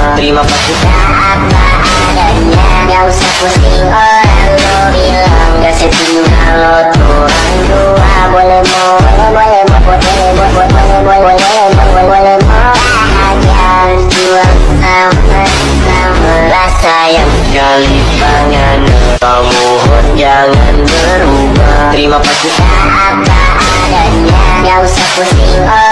Terima kasih apa adanya, gak usah pusing orang lo bilang. Gak setuju kalau turun dua. Boleh mau bahagia juang sama rasa yang kali pangan. Kamu jangan berubah. Terima kasih apa adanya, gak usah pusing.